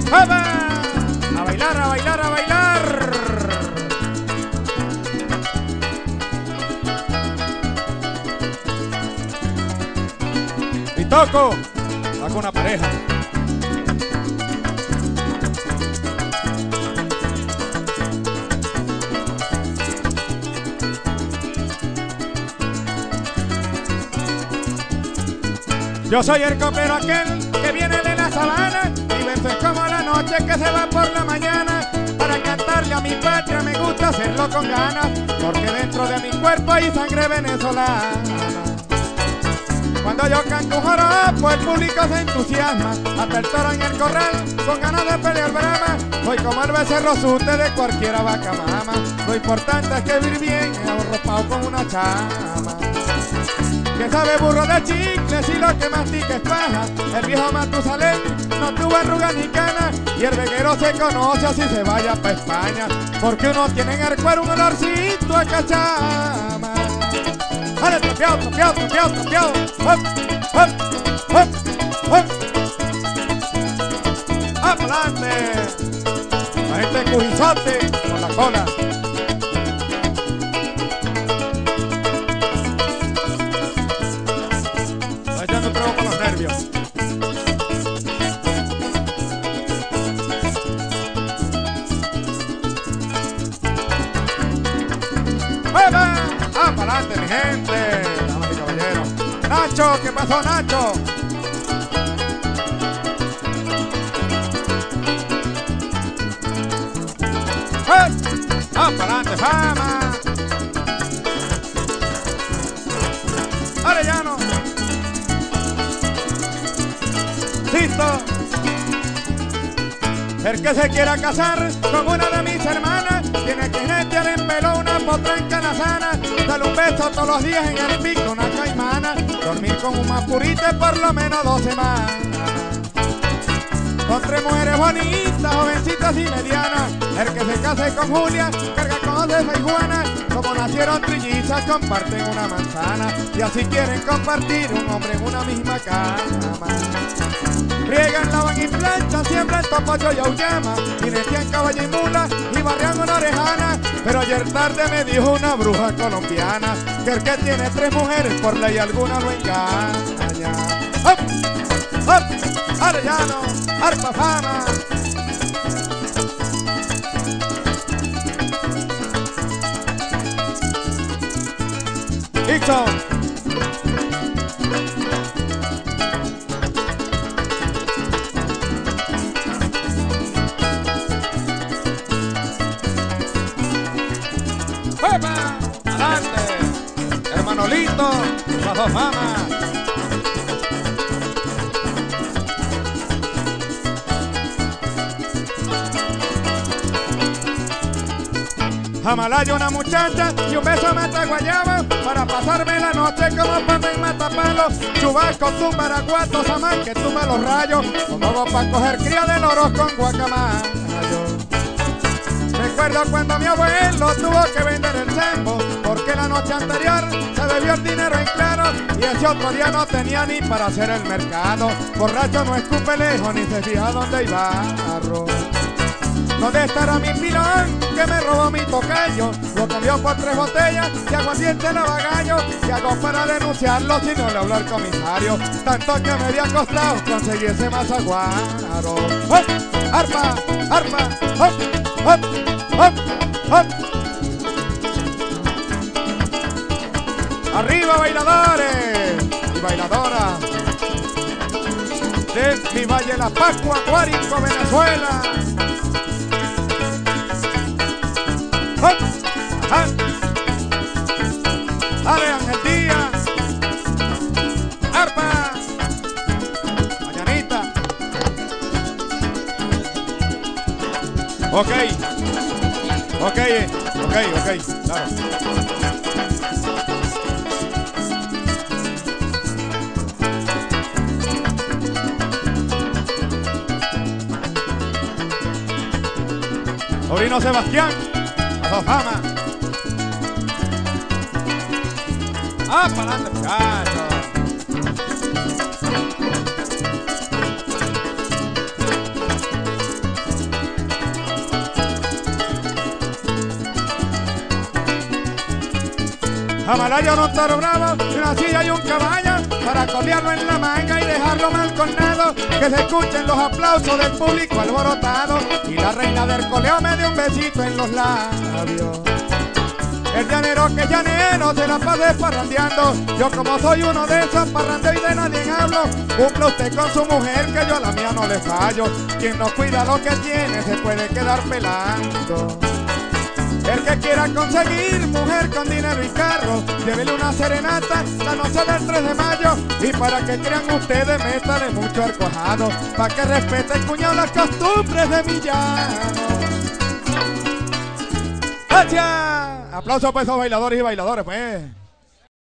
¡Eva! A bailar, a bailar, a bailar. Y toco con una pareja. Yo soy el copero aquel que viene de la sabana. Mi verso es como la noche que se va por la mañana. Para cantarle a mi patria me gusta hacerlo con ganas, porque dentro de mi cuerpo hay sangre venezolana. Cuando yo canto un joropo el público se entusiasma, hasta el toro en el corral con ganas de pelear brama. Soy como el becerro sute de cualquiera vaca mama. Lo importante es que vivir bien arropado con una chama. Que sabe burro de chicle si lo que mastica es paja. El viejo Matusalén no tuvo arruga ni cana, y el veguero se conoce así se vaya pa' España, porque uno tiene en el cuero un olorcito a cachama. ¡Dale, tropeado, tropeado, tropeado, tropeado! ¡Hop, hop, hop, hop! ¡Adelante! La gente cujizote con la cola. ¡Ah, para adelante, mi gente! Damas y caballeros. ¡Nacho! ¿Qué pasó, Nacho? ¡Ah, para adelante, fama! ¡Arellano! ¡Listo! El que se quiera casar con una de mis hermanas tiene que netear en pelo una potranca sana. Dale un beso todos los días en el pico una caimana. Dormir con un mapurite por lo menos 2 semanas. Con 3 mujeres bonitas, jovencitas y medianas. El que se case con Julia carga con Josefa y Juana. Como nacieron trillizas comparten una manzana, y así quieren compartir un hombre en una misma cama. Riegan, lavan y planchan, siembran topocho y auyama, y netean caballo y mula y barrian una orejana. Pero ayer tarde me dijo una bruja colombiana que el que tiene 3 mujeres por ley alguna lo engaña. ¡Hop! ¡Hop! ¡Arellano! ¡Arpa fama! ¡Listo! ¡Epa! ¡Adelante! Hermano Lito, las 2 mamas. Jamalaya una muchacha y un beso mata guayaba, para pasarme la noche como papa en matapalo. Chubasco, tumba, araguato, samán que tumba los rayos, como hago para coger cría de loros con guacamayo. Recuerdo cuando mi abuelo tuvo que vender el sembo, porque la noche anterior se bebió el dinero en claro, y ese otro día no tenía ni para hacer el mercado. Borracho no escupe lejos ni se fija dónde iba arroz. ¿Dónde estará mi pilón que me robó mi tocayo? Lo cambió por 3 botellas de aguardiente lavagallo. ¿Qué hago para denunciarlo si no le hablo al comisario? Tanto que me había costado conseguir ese mazaguaro. ¡Hop! ¡Arpa! ¡Arpa! ¡Hop! ¡Hop! ¡Hop! ¡Hop! ¡Arriba, bailadores y bailadoras de mi Valle La Pascua, Guárico, Venezuela! ¡Hop! ¡Ajá! ¡Dale, Ángel Díaz! ¡Arpa! ¡Mañanita! Ok, claro. Sobrino Sebastián, las 2 famas. ¡Ah, para adelante, muchachos! Amalayo un toro bravo, una silla y un caballo, para colgarlo en la manga y dejarlo mal cornado, que se escuchen los aplausos del público alborotado, y la reina del coleo me dio un besito en los labios. El llanero que llanero se la pase parrandeando, yo como soy uno de esos parrandeos y de nadie hablo, cumpla usted con su mujer que yo a la mía no le fallo, quien no cuida lo que tiene se puede quedar pelando. El que quiera conseguir mujer con dinero y carro, llévele una serenata la noche del 3 de mayo, y para que crean ustedes métale mucho al cuajado, para que respete el cuñado las costumbres de mi llano. ¡Gracias! Aplausos para esos bailadores y bailadores, pues.